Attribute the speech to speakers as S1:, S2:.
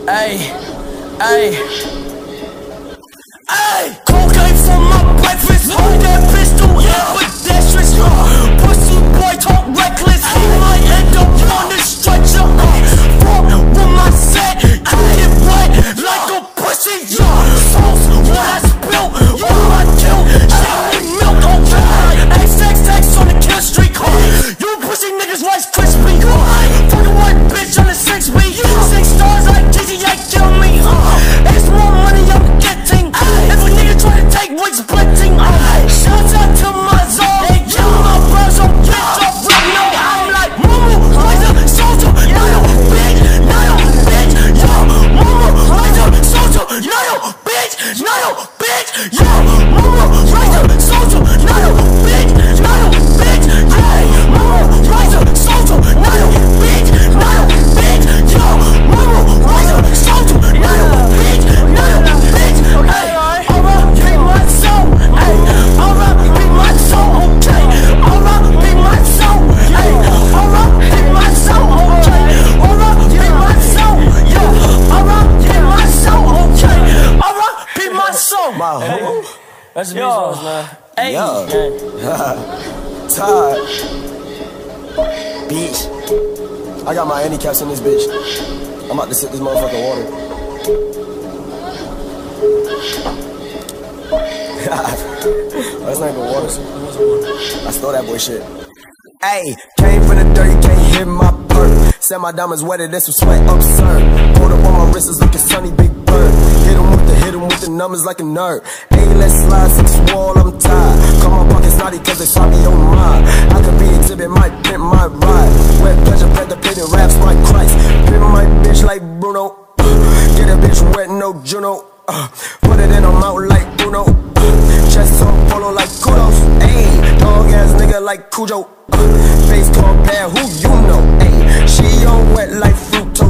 S1: Ay, ay, ay. Cocaine for my breakfast. Hold that pistol, yeah, with that switch. Pussy boy talk reckless. He might end up on the stretcher. Fuck with my set, you get wet like a pussy. Sauce, what I spill, what I kill. Shit with milk, okay. XXX on the kill streak. You pussy niggas Rice Krispy. Fucking one bitch on the 6B. 6 stars like GTA kill me. It's more money I'm getting. If a nigga try to take wig splitting. Shouts out to my zone. They kill my bros, I'm get off right now. I'm like Mumu, Riser, Soldier, Nayo, bitch, Nayo, bitch, yo. Mumu, Riser, Soldier, Nayo, bitch, Nayo, bitch, yo. Mumu, Riser, Soldier, Nayo, bitch, Nayo, bitch, yeah. Mumu, Riser, Soldier, Nayo, bitch, Nayo, bitch, yo. Mumu, Riser, Soldier, Nayo, bitch, Nayo, bitch, okay. Alright, be my soul, ay. Alright, be my soul, okay. Alright, be my soul, ay. Alright, be my soul, okay. Alright, be my soul, yeah. Alright, be my soul, okay. Alright, be my soul.
S2: Hey,
S1: that's the music, man. Hey,
S2: Todd, bitch. I got my handicaps in this bitch. I'm about to sip this motherfucking water. That's not even water. I stole that boy shit. Ayy, came from the dirt, you can't hit my perk. Said my diamonds wetter than some sweat, absurd. Pulled up on my wrist, is looking sunny, big bird. Hit him with the numbers like a nerd. Ayy, let's slide 6 wall, I'm tired. Call my pockets naughty cause they saw me on mine. I could be exhibit, might pimp my ride. Wet pleasure, pet the pit and raps like Christ. Pimp my bitch like Bruno. Get a bitch wet, no Juno. Put it in her mouth like Bruno. Chest on polo like kudos. Ayy, dog ass nigga like Cujo. Face called bad, who you know? Ayy, she on wet like fructose.